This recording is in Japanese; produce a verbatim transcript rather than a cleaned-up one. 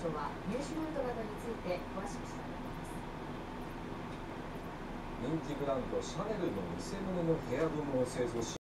省は入手ルートなどについて詳しく調べています。 人気ブランドシャネルの偽物のヘアゴムを製造し